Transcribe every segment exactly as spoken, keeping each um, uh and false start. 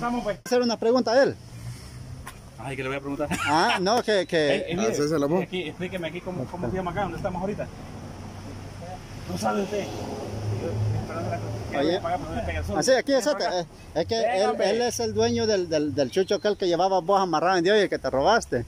estamos, pues. Hacer una pregunta a él. Ay, ¿qué le voy a preguntar? Ah, no, que... que... Eh, eh, mire, Hacese la voz. aquí, explíqueme aquí cómo, cómo se llama acá, ¿dónde estamos ahorita? ¿No sabe usted? Oye, así, aquí es este. Es que él, él es el dueño del, del, del chucho aquel que llevaba vos amarrado en Dios y que te robaste.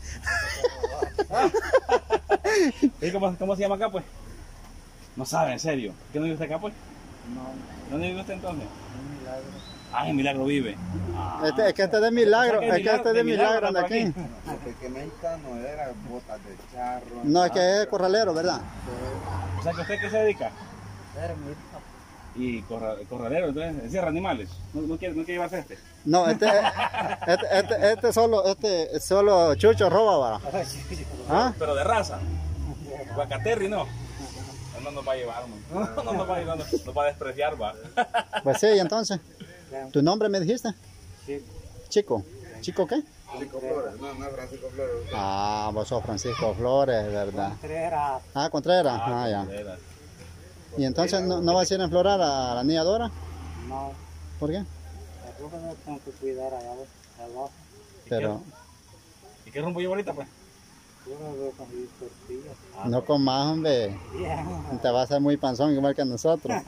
¿Y cómo, cómo se llama acá, pues? No sabe, en serio. ¿Qué no vive usted acá, pues? No. ¿Dónde vive usted entonces? Un milagro. Ah, en Milagro vive. Ah. Este, es que este es de milagro, O sea, es que este es de milagro de aquí. Porque que mexicano era botas de charro. No, es que es corralero, ¿verdad? O sea, ¿que usted qué se dedica? Ermita. Y corra, corralero, entonces, encierra animales. ¿No, no, quiere, no quiere llevarse este? No, este, este, este, este solo, este solo chucho roba, ¿va? ¿Ah? Pero de raza. Guacaterri, no. No nos va a llevar, man. No, no nos va a llevar, no, nos va a despreciar, va. Pues sí, entonces. ¿Tu nombre me dijiste? Sí. Chico. ¿Chico qué? Francisco Flores, no, no es Francisco Flores. Ah, vos sos Francisco Flores, ¿verdad? Contreras. Ah, Contreras. Ah, ya. ¿Y entonces no, no vas a ir a enflorar a la niña Dora? No. ¿Por qué? La ropa no tengo que cuidar allá abajo. Pero ¿Y qué rumbo llevo ahorita, pues? Yo me veo con mis tortillas. no comas, hombre. Bien. Te vas a hacer muy panzón igual que nosotros.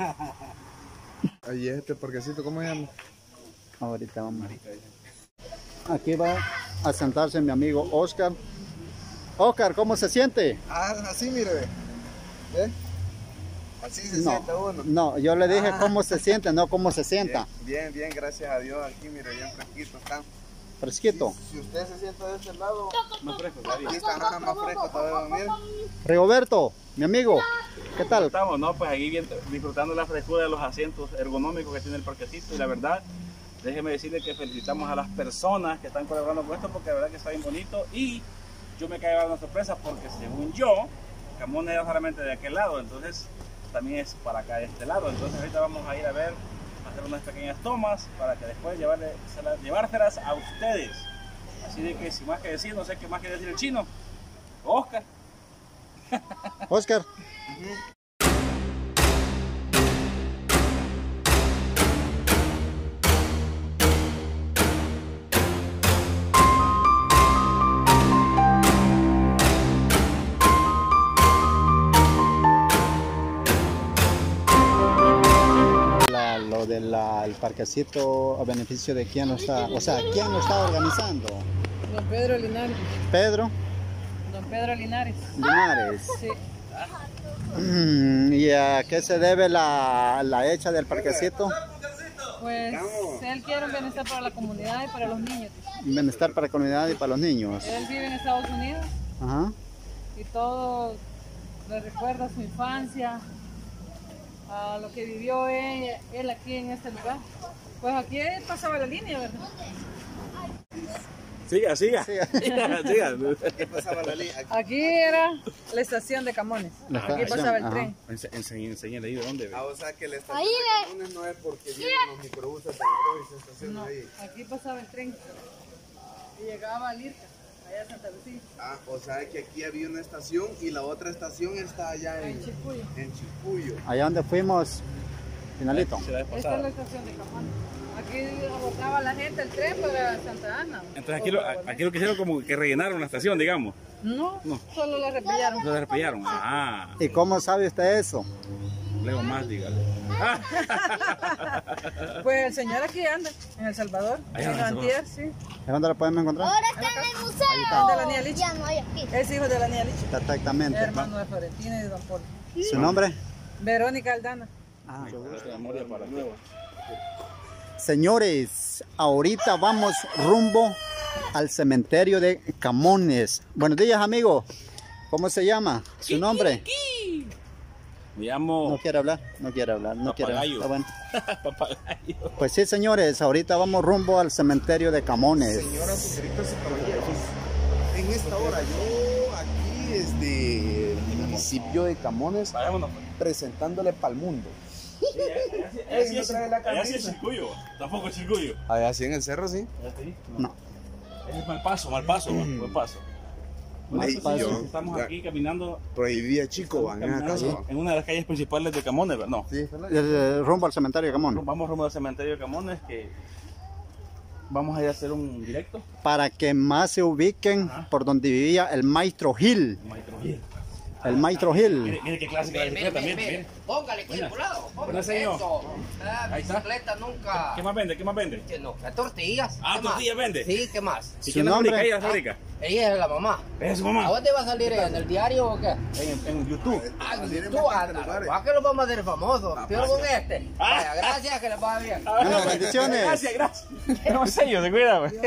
Ahí es este parquecito, ¿cómo se llama? Ahorita vamos. Aquí va a sentarse mi amigo Oscar. Oscar, ¿cómo se siente? Ah, así mire, ve. ¿Eh? Así se No, siente uno. no, yo le dije Ah. cómo se siente, no cómo se sienta. Bien, bien, bien, gracias a Dios. Aquí, mire, bien fresquito está. Fresquito. Si, si usted se sienta de este lado, Más fresco, aquí está nada más fresco todavía, mire. Rigoberto, mi amigo, ¿qué tal? Estamos, ¿no? Pues aquí bien, disfrutando la frescura de los asientos ergonómicos que tiene el parquecito. Y la verdad, déjeme decirle que felicitamos a las personas que están colaborando con esto porque la verdad que está bien bonito. Y yo me caí a una sorpresa porque según yo, Camones era solamente de aquel lado, entonces también es para acá de este lado. Entonces ahorita vamos a ir a ver, a hacer unas pequeñas tomas para que después llevarle, llevárselas a ustedes. Así de que sin más que decir, no sé qué más quiere decir el chino. Oscar. Oscar. La- lo del parquecito, a beneficio de quién lo está, o sea, quién lo está organizando. Don Pedro Linares. Pedro Don Pedro Linares. Linares. Sí. Mm, ¿Y a qué se debe la, la hecha del parquecito? Pues él quiere un bienestar para la comunidad y para los niños. Bienestar para la comunidad y para los niños. Él vive en Estados Unidos Ajá. y todo le recuerda a su infancia, a lo que vivió él, él aquí en este lugar. Pues aquí él pasaba la línea, ¿verdad? Siga, siga. Siga. Siga, siga. ¿Qué pasaba la línea? Aquí era la estación de Camones. La Aquí estación, pasaba el ajá. tren. Ense- ense- Enséñale ahí de dónde. Ah, o sea que la estación de Camones no es porque vienen los microbuses de la y se estacionan No, ahí. aquí pasaba el tren y llegaba a Lirca, allá a Santa Lucía, Ah, o sea que aquí había una estación y la otra estación está allá en, en Chicuyo. en Chicuyo. Allá donde fuimos, finalito. Se la vez Esta es pasada. la estación de Camones. Aquí abordaba la gente el tren para Santa Ana. Entonces aquí lo, aquí lo que hicieron como que rellenaron la estación, digamos. No, No. solo la repillaron. Lo despellaron. Ah, ¿Y cómo sabe usted eso? luego más, dígale. Ah. Pues el señor aquí anda, en El Salvador, Allá en en El Antier, sí. ¿Es donde lo podemos encontrar? Ahora está en el museo. De la niña Licha. Ya no hay aquí. Es hijo de la niña Licha, Perfectamente. hermano de Florentina y de Don Polo. ¿Su nombre? Verónica Aldana. Ah, Memoria para nuevo. señores, ahorita vamos rumbo al cementerio de Camones. Buenos días, amigo. ¿Cómo se llama? ¿Su nombre? Me llamo No quiere hablar, no quiere hablar, no quiere hablar. Papagayo. Está bueno. Papagayo. Pues sí, señores, ahorita vamos rumbo al cementerio de Camones. Señoras, señoritas y caballeros, en esta hora yo aquí desde el municipio de Camones Vayámonos, pues. presentándole pa'l mundo. Sí, allá sí- allá sí es- allá sí es Chilcuyo. Tampoco es Chilcuyo. Allá sí en el cerro, sí. Allá sí. No. Es mal paso, mal paso, man, buen paso. Bueno, Mal eso sí, paso. estamos Ya. aquí caminando, Prohibía chico, van en la caminando casa. en una de las calles principales de Camones, ¿verdad? No. Sí, Eh, rumbo al cementerio de Camones. Vamos rumbo al cementerio de Camones, que vamos a ir a hacer un directo. Para que más se ubiquen Ajá. por donde vivía el Maestro Gil. Maestro Gil. El Maestro Gil. Mire, mire qué clásica de bicicleta también. Mire. Póngale aquí Buena. por lado. Buena, Póngale señor. eso. La Ahí está. bicicleta nunca. ¿Qué más vende? ¿Qué más vende? Que no, que tortillas. Ah, ¿Qué más? tortillas vende. Sí, ¿qué más? ¿Y Su quién la nombre. fabrica? ¿Ella la fabrica? Ella es la mamá. ¿Es su ¿A mamá? dónde va a salir ella? ¿En el diario o qué? En, en YouTube. Ah, Salir en tú, bastantes anda, lugares. va que lo vamos a hacer famoso. Peor con este. Ah. Vaya, gracias, que les vaya bien. Bueno, bendiciones. Gracias, gracias. No sé, yo se cuida, güey.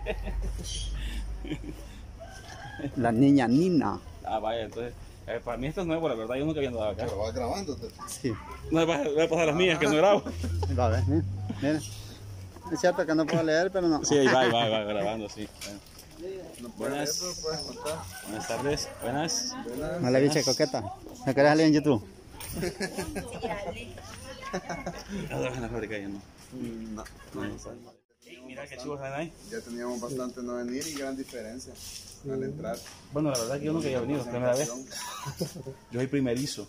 La niña Nina. Ah, vaya, entonces. eh, para mí esto es nuevo, la verdad. Yo nunca había andado acá. Pero vas grabando. Sí. No me voy a pasar las mías que no grabo. Va a ver, mira, mira. Es cierto que no puedo leer, pero no. Sí, ahí va, ahí va, ahí va grabando, sí. No puedes leer, Buenas. pero puedes contar. Buenas tardes. Buenas. No le biche coqueta. ¿Me querés salir en YouTube? No, en la fábrica ya no. No. Mira qué chivos están ahí. Ya teníamos bastante no venir y gran diferencia al entrar. Bueno, la verdad que yo nunca había venido, primera vez. Yo soy primerizo.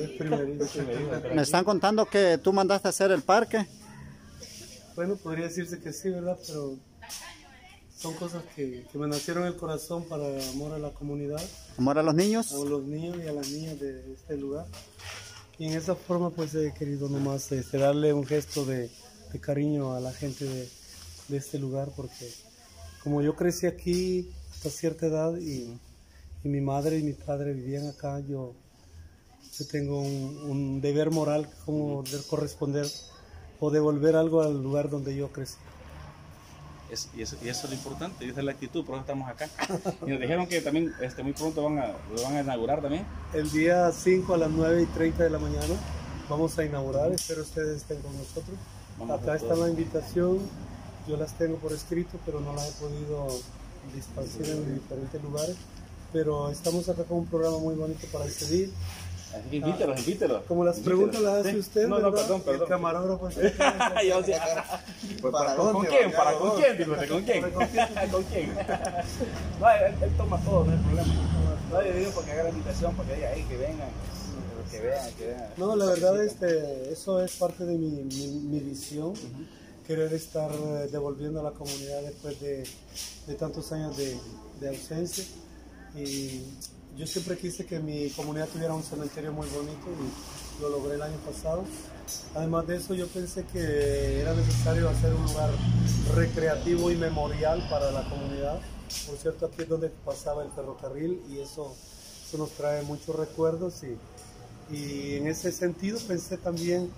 Me están contando que tú mandaste a hacer el parque. Bueno, podría decirse que sí, ¿verdad? Pero son cosas que, que me nacieron en el corazón para amor a la comunidad, Amor a los niños. a los niños y a las niñas de este lugar. Y en esa forma pues he querido nomás este, darle un gesto de, de cariño a la gente de, de este lugar, porque como yo crecí aquí hasta cierta edad y, y mi madre y mi padre vivían acá, yo, yo tengo un, un deber moral como de corresponder o devolver algo al lugar donde yo crecí. Es- y, eso, y eso es lo importante, y esa es la actitud, por eso estamos acá. Y nos dijeron que también este, muy pronto van a, lo van a inaugurar también. El día cinco a las nueve y treinta de la mañana vamos a inaugurar, espero ustedes estén con nosotros. Vamos Acá a está todos. la invitación, yo las tengo por escrito, pero no las he podido disparcir en diferentes lugares. Pero estamos acá con un programa muy bonito para ese día. Así que invítelos, invítelos. Como las Invítelos. preguntas las hace Sí. usted, No, no, ¿verdad? perdón, perdón. El camarógrafo está Yo decía, Pues, ¿para, dónde ¿con va quién? acá, ¿Para con vos? quién? Dígame, ¿con quién? ¿Con quién? No, él, él toma todo, no hay problema. No, yo digo porque haga la invitación, porque diga, hey, que vengan, que vean, que vean. No, la verdad, este, eso es parte de mi, mi, mi visión, querer estar eh, devolviendo a la comunidad después de, de tantos años de, de ausencia. Y yo siempre quise que mi comunidad tuviera un cementerio muy bonito y lo logré el año pasado. Además de eso, yo pensé que era necesario hacer un lugar recreativo y memorial para la comunidad. Por cierto, aquí es donde pasaba el ferrocarril y eso, eso nos trae muchos recuerdos. Y, y en ese sentido pensé también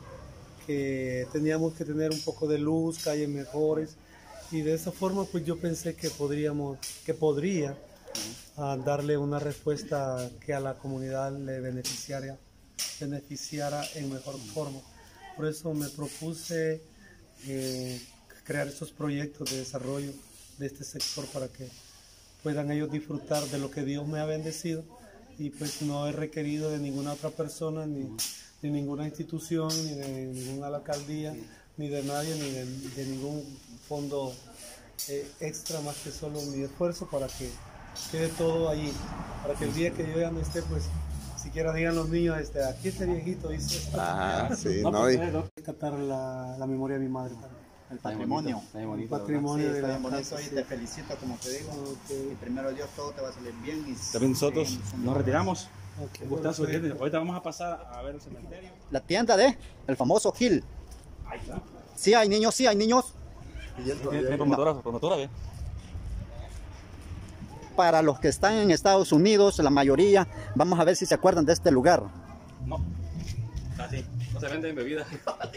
que teníamos que tener un poco de luz, calles mejores. Y de esa forma, pues yo pensé que podríamos, que podría a darle una respuesta que a la comunidad le beneficiara, beneficiara en mejor forma. Por eso me propuse eh, crear estos proyectos de desarrollo de este sector para que puedan ellos disfrutar de lo que Dios me ha bendecido, y pues no he requerido de ninguna otra persona, ni de ninguna institución, ni de ninguna alcaldía, ni de nadie, ni de, de ningún fondo eh, extra, más que solo mi esfuerzo para que quede todo allí, para que el día que yo ya no esté, pues siquiera digan los niños, este, aquí este viejito hizo esto. Ah, sí, No, no. pues, y- eh, no. Rescatar la, la memoria de mi madre también. El patrimonio. Está bien bonito, El ¿verdad? patrimonio Sí, de está la bien bonito casa, y sí. te felicito, como te digo. Ok. Y primero Dios, todo te va a salir bien. Y También nosotros seguimos nos retiramos. Ok, Un gustazo, bueno, gente. Ahorita vamos a pasar a ver el cementerio. La tienda de el famoso Gil. Ahí está. Sí hay niños, sí hay niños. Tiene promotora, promotora, ve. Para los que están en Estados Unidos, la mayoría, vamos a ver si se acuerdan de este lugar. No. Así. No se venden bebidas. ¿Por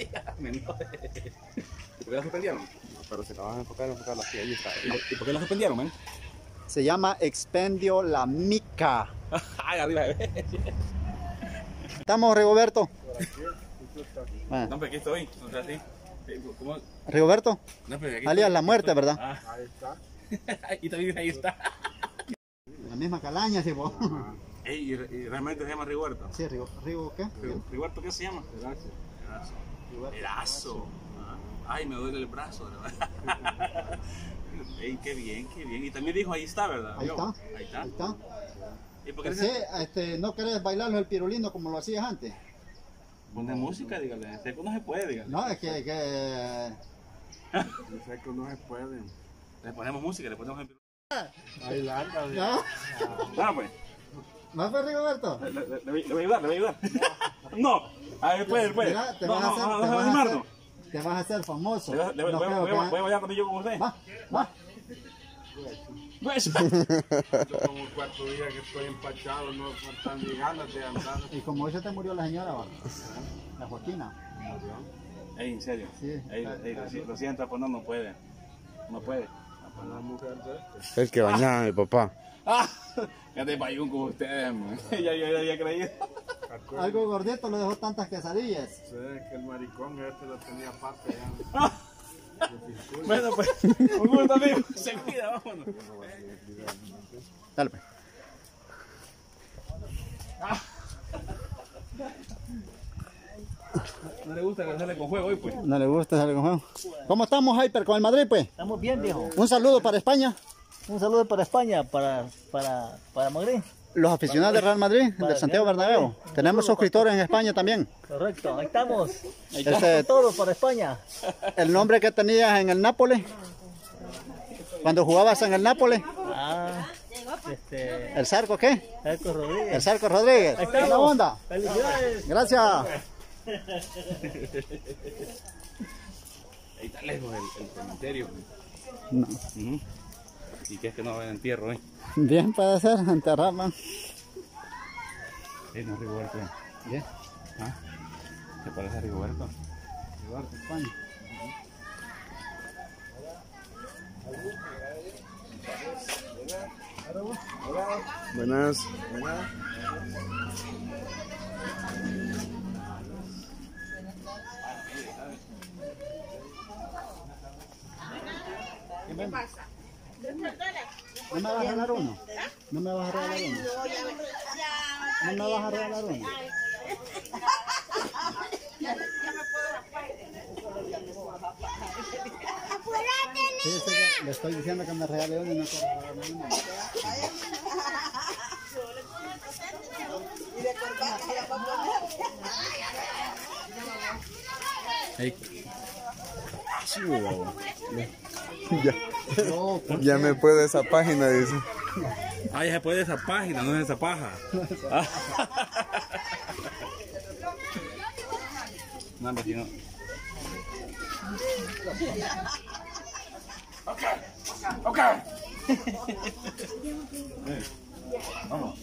qué la suspendieron? Pero si la van a enfocar, enfocarla aquí, ahí está. ¿Y por, y por qué la suspendieron, men? Se llama Expendio La Mica. Ay, arriba, ve. ¿Estamos, Rigoberto? Ah, No, pero aquí estoy. O sea, así. ¿Cómo? Rigoberto, No, pero aquí alias estoy. la muerte, ¿verdad? Ah, ahí está. Y también ahí está. La misma calaña, sí, vos. Ey, y, y realmente se llama Rigoberto. Sí, Rigo, Rigo, ¿qué? ¿Rigoberto qué se llama? Erazo. Erazo. Ah, ay, me duele el brazo, ¿verdad? Ey, qué bien, qué bien. Y también dijo, ahí está, ¿verdad? Ahí Yo, está. Ahí está. Ahí está. ¿Y por qué Sí, este, ¿no querés bailarlo el pirulino como lo hacías antes? Ponte música, dígale. Sé que no se puede, dígale. No, es que, que Los secos no se pueden. Le ponemos música, le ponemos... Ahí larga, ¿Ya? Ah, pues. ¿Más fue Rigoberto? Le, le- le voy le voy a ayudar, le voy a ayudar. No. A ver, puede, puede. Mira, te No, vas a no, hacer, no, te no, vas a animarnos. hacer, te vas a hacer famoso. Le voy a- le voy- No voy a- creo voy a- que- voy a bailar también yo con usted. Va, va. Pues. Yo como cuatro días que estoy empachado, no faltan ni ganas de andar. Y como hoy se te murió la señora, va. La Joaquina. Ey, en serio. Sí. Ey, ey, lo, si- lo siento, pues no, no puede. No puede. Una mujer de este. El que bañaba a mi papá. Ah, ya te payún con ustedes, man. Ya yo ya había creído. Algo gordito le dejó tantas quesadillas. Sí, que el maricón este lo tenía aparte ya. Bueno, pues, un gusto, amigo. Se cuida, vámonos. Dale, pues. No le gusta que sale con juego hoy, pues. No le gusta salir con juego. ¿Cómo estamos, Hyper, con el Madrid, pues? Estamos bien, viejo. Un saludo para España. Un saludo para España, para, para, para Madrid. Los aficionados del Real Madrid, Para del Santiago Real Bernabéu. Madrid. Tenemos suscriptores en España también. Correcto, ahí estamos. Este, Todos para España. el nombre que tenías en el Nápoles, cuando jugabas en el Nápoles, Ah, este, ¿el Zarco qué? Marcos Rodríguez. El Zarco Rodríguez. Ahí estamos. ¿Qué onda? Felicidades. Gracias. Ahí está lejos el, el cementerio. No. Ujú. Y que es que no va en entierro, eh. Bien puede ser, enterrar, man. Eh, no es Rigoberto. Bien. ¿Ah? ¿Te parece a Rigoberto? Rigoberto, España. Buenas. ¿No me vas a regalar uno? ¿No me vas a regalar uno? ¿No me vas a regalar uno? Fíjese que le estoy diciendo que me regale uno y no quiero regalarme uno. Hey. Ya, ya me puede esa página, dice. Ah, ya se puede esa página, no es esa paja. Ah. No, hombre, si no. Ok, ok. Eh, Vamos.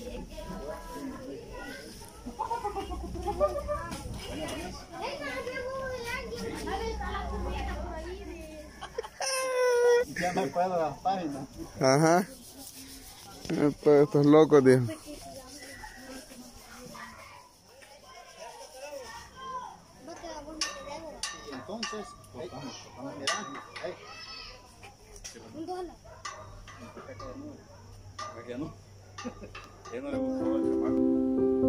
Ya me puedo las páginas. Ajá. Eh, pues estos locos, dijo. Entonces, hey, vamos, mira, hey. Ya no. Ya no le gustó el chamaco.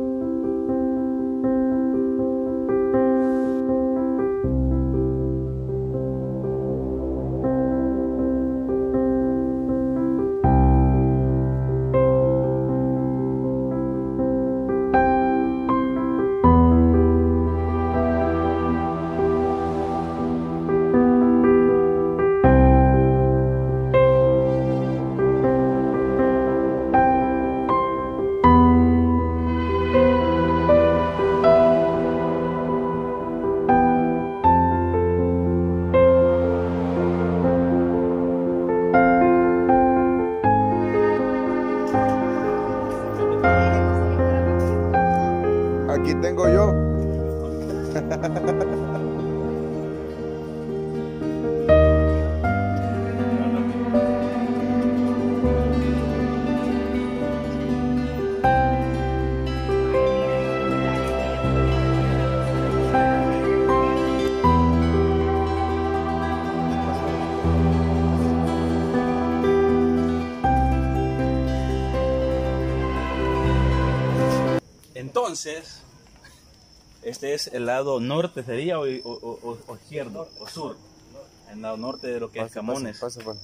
Aquí tengo yo. Entonces, este es el lado norte, sería, o, o, o, o izquierdo, o sur. El lado norte de lo que es Camones. Pasa, pasa.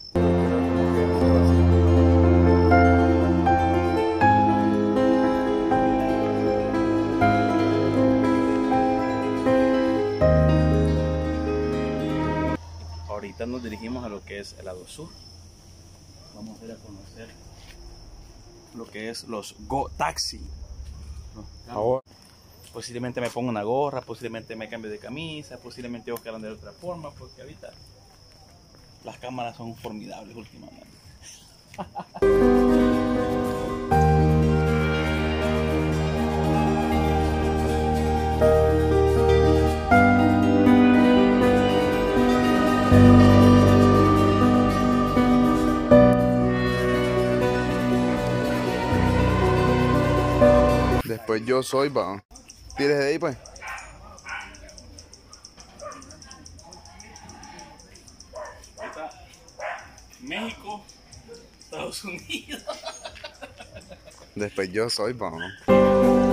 ahorita nos dirigimos a lo que es el lado sur. Vamos a ir a conocer lo que es los Go Taxi. Ahora. Posiblemente me ponga una gorra, posiblemente me cambie de camisa, posiblemente busque andar de otra forma, porque ahorita las cámaras son formidables últimamente. Después yo soy, va. ¿Tienes de ahí, pues? Ahorita, México, Estados Unidos. Después yo soy, va.